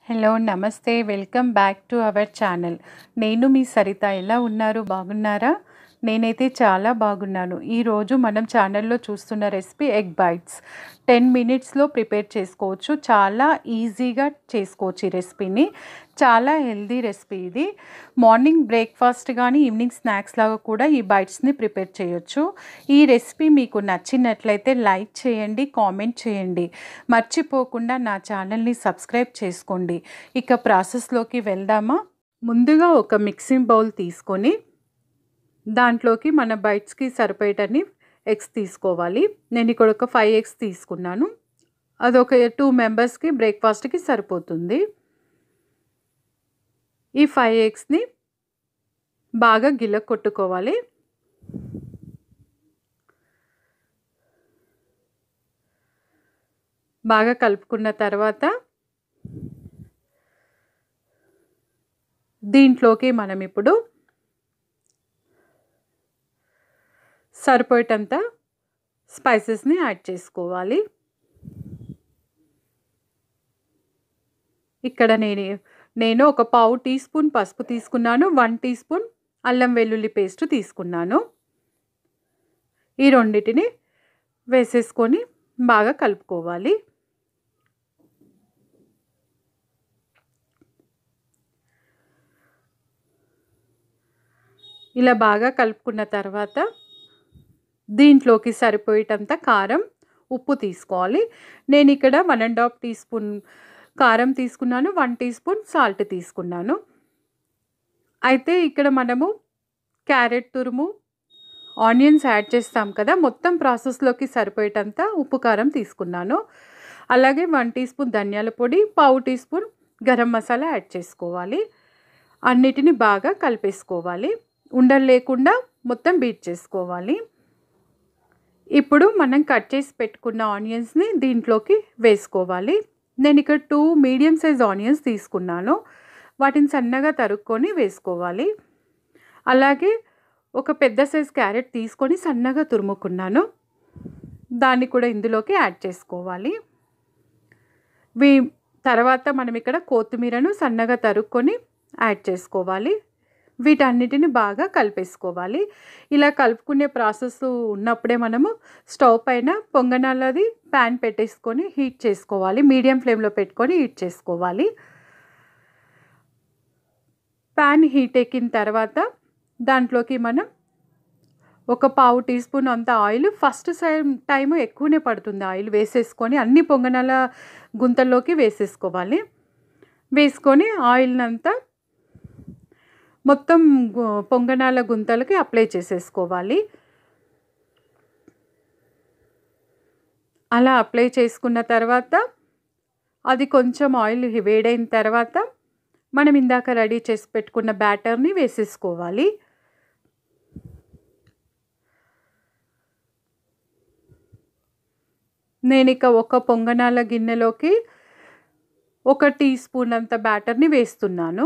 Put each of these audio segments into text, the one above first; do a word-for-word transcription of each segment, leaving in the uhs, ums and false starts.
Hello నమస్తే welcome back to our channel. నేను మీ సరిత. ఎలా ఉన్నారు? బాగున్నారా? నేనైతే చాలా బాగున్నాను. ఈరోజు మనం ఛానల్లో చూస్తున్న రెసిపీ ఎగ్ బైట్స్. టెన్ మినిట్స్లో ప్రిపేర్ చేసుకోవచ్చు. చాలా ఈజీగా చేసుకోవచ్చు ఈ రెసిపీని. చాలా హెల్దీ రెసిపీ ఇది. మార్నింగ్ బ్రేక్ఫాస్ట్ కానీ ఈవినింగ్ స్నాక్స్ లాగా కూడా ఈ బైట్స్ని ప్రిపేర్ చేయొచ్చు. ఈ రెసిపీ మీకు నచ్చినట్లయితే లైక్ చేయండి, కామెంట్ చేయండి. మర్చిపోకుండా నా ఛానల్ని సబ్స్క్రైబ్ చేసుకోండి. ఇక ప్రాసెస్లోకి వెళ్దామా? ముందుగా ఒక మిక్సింగ్ బౌల్ తీసుకొని దాంట్లోకి మన బైట్స్కి సరిపోయేటన్ని ఎగ్స్ తీసుకోవాలి. నేను ఇక్కడ ఒక ఫైవ్ ఎగ్స్ తీసుకున్నాను. అదొక టూ మెంబర్స్కి బ్రేక్ఫాస్ట్కి సరిపోతుంది. ఈ ఫైవ్ ఎగ్స్ని బాగా గిల్ల కొట్టుకోవాలి. బాగా కలుపుకున్న తర్వాత దీంట్లోకి మనం ఇప్పుడు సరిపోయేటంత స్పైసెస్ని యాడ్ చేసుకోవాలి. ఇక్కడ నేను నేను ఒక పావు టీ స్పూన్ పసుపు తీసుకున్నాను. వన్ టీ స్పూన్ అల్లం వెల్లుల్లి పేస్ట్ తీసుకున్నాను. ఈ రెండింటిని వేసేసుకొని బాగా కలుపుకోవాలి. ఇలా బాగా కలుపుకున్న తర్వాత దీంట్లోకి సరిపోయేటంత కారం, ఉప్పు తీసుకోవాలి. నేను ఇక్కడ one and half teaspoon కారం తీసుకున్నాను. వన్ టీ స్పూన్ సాల్ట్ తీసుకున్నాను. అయితే ఇక్కడ మనము క్యారెట్ తురుము, ఆనియన్స్ యాడ్ చేస్తాం కదా, మొత్తం ప్రాసెస్లోకి సరిపోయేటంత ఉప్పు కారం తీసుకున్నాను. అలాగే వన్ టీ స్పూన్ ధనియాల పొడి, పావు teaspoon garam masala add చేసుకోవాలి. అన్నిటిని బాగా కలిపేసుకోవాలి. ఉండలు లేకుండా మొత్తం బీట్ చేసుకోవాలి. ఇప్పుడు మనం కట్ చేసి పెట్టుకున్న ఆనియన్స్ని దీంట్లోకి వేసుకోవాలి. నేను ఇక్కడ టూ మీడియం సైజ్ ఆనియన్స్ తీసుకున్నాను. వాటిని సన్నగా తరుక్కొని వేసుకోవాలి. అలాగే ఒక పెద్ద సైజ్ క్యారెట్ తీసుకొని సన్నగా తురుముకున్నాను. దాన్ని కూడా ఇందులోకి యాడ్ చేసుకోవాలి. వీ తర్వాత మనం ఇక్కడ కొత్తిమీరను సన్నగా తరుక్కొని యాడ్ చేసుకోవాలి. వీటన్నిటిని బాగా కలిపేసుకోవాలి. ఇలా కలుపుకునే ప్రాసెస్ ఉన్నప్పుడే మనము స్టవ్ పైన పొంగనాలది ప్యాన్ పెట్టేసుకొని హీట్ చేసుకోవాలి. మీడియం ఫ్లేమ్లో పెట్టుకొని హీట్ చేసుకోవాలి. ప్యాన్ హీట్ ఎక్కిన తర్వాత దాంట్లోకి మనం ఒక పావు టీ స్పూన్ అంత ఆయిల్, ఫస్ట్ టైం ఎక్కువనే పడుతుంది ఆయిల్, వేసేసుకొని అన్ని పొంగనాల గుంతల్లోకి వేసేసుకోవాలి. వేసుకొని ఆయిల్నంతా మొత్తం పొంగనాల గుంతలకి అప్లై చేసేసుకోవాలి. అలా అప్లై చేసుకున్న తర్వాత అది కొంచెం ఆయిల్ వేడైన తర్వాత మనం ఇందాక రెడీ చేసి పెట్టుకున్న బ్యాటర్ని వేసేసుకోవాలి. నేను ఇక ఒక పొంగనాల గిన్నెలోకి ఒక టీ స్పూన్ అంత బ్యాటర్ని వేస్తున్నాను.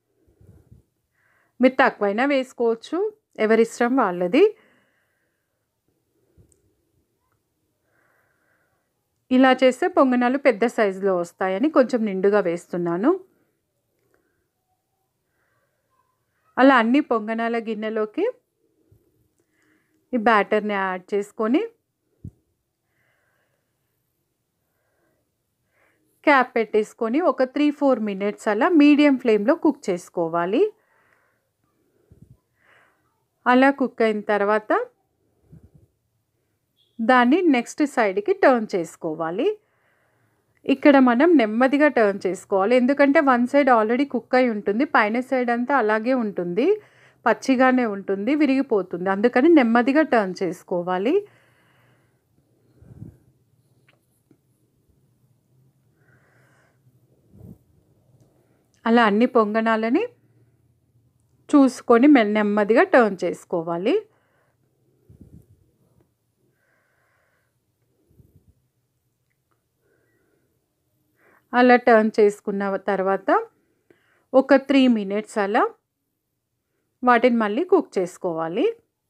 మీరు తక్కువైనా వేసుకోవచ్చు, ఎవరిష్టం వాళ్ళది. ఇలా చేస్తే పొంగనాలు పెద్ద సైజులో వస్తాయని కొంచెం నిండుగా వేస్తున్నాను. అలా అన్ని పొంగనాల గిన్నెలోకి ఈ బ్యాటర్ని యాడ్ చేసుకొని క్యాప్ పెట్టేసుకొని ఒక త్రీ ఫోర్ మినిట్స్ అలా మీడియం ఫ్లేమ్లో కుక్ చేసుకోవాలి. అలా కుక్ అయిన తర్వాత దాన్ని నెక్స్ట్ సైడ్కి టర్న్ చేసుకోవాలి. ఇక్కడ మనం నెమ్మదిగా టర్న్ చేసుకోవాలి. ఎందుకంటే వన్ సైడ్ ఆల్రెడీ కుక్ అయి ఉంటుంది, పైన సైడ్ అంతా అలాగే ఉంటుంది, పచ్చిగానే ఉంటుంది, విరిగిపోతుంది. అందుకని నెమ్మదిగా టర్న్ చేసుకోవాలి. అలా అన్ని పొంగనాలని చూసుకొని నెమ్మదిగా టర్న్ చేసుకోవాలి. అలా టర్న్ చేసుకున్న తర్వాత ఒక త్రీ మినిట్స్ అలా వాటిని మళ్ళీ కుక్ చేసుకోవాలి.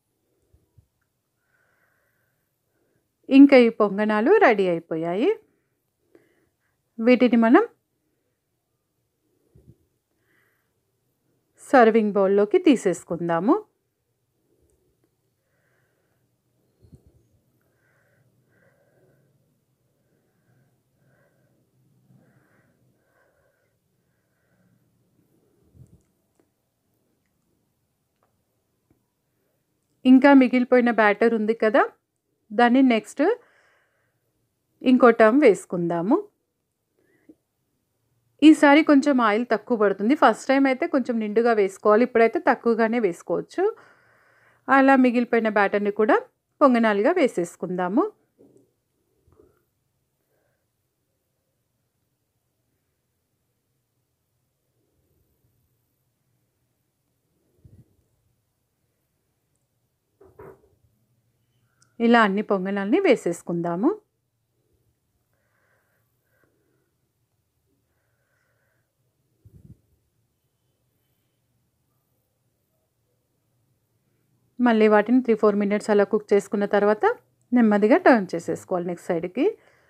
ఇంకా ఈ పొంగనాలు రెడీ అయిపోయాయి. వీటిని మనం సర్వింగ్ బౌల్లోకి తీసేసుకుందాము. ఇంకా మిగిలిపోయిన బ్యాటర్ ఉంది కదా, దాన్ని నెక్స్ట్ ఇంకో టర్మ్ వేసుకుందాము. ఈసారి కొంచెం ఆయిల్ తక్కువ పడుతుంది. ఫస్ట్ టైం అయితే కొంచెం నిండుగా వేసుకోవాలి, ఇప్పుడైతే తక్కువగానే వేసుకోవచ్చు. అలా మిగిలిపోయిన బ్యాటర్ని కూడా పొంగనాలుగా వేసేసుకుందాము. ఇలా అన్ని పొంగనాల్ని వేసేసుకుందాము. మళ్ళీ వాటిని త్రీ ఫోర్ మినిట్స్ అలా కుక్ చేసుకున్న తర్వాత నెమ్మదిగా టర్న్ చేసేసుకోవాలి నెక్స్ట్ సైడ్కి.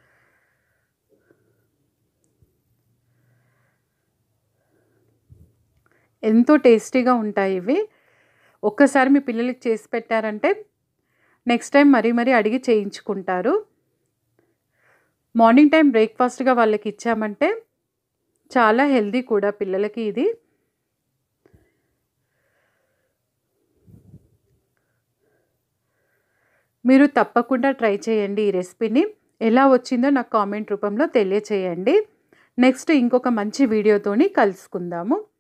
ఎంతో టేస్టీగా ఉంటాయి ఇవి. ఒక్కసారి మీ పిల్లలకి చేసి పెట్టారంటే నెక్స్ట్ టైం మరీ మరీ అడిగి చేయించుకుంటారు. మార్నింగ్ టైం బ్రేక్ఫాస్ట్గా వాళ్ళకి ఇచ్చామంటే చాలా హెల్దీ కూడా పిల్లలకి ఇది. మీరు తప్పకుండా ట్రై చేయండి ఈ రెసిపీని. ఎలా వచ్చిందో నాకు కామెంట్ రూపంలో తెలియచేయండి. నెక్స్ట్ ఇంకొక మంచి వీడియోతోని కలుసుకుందాము.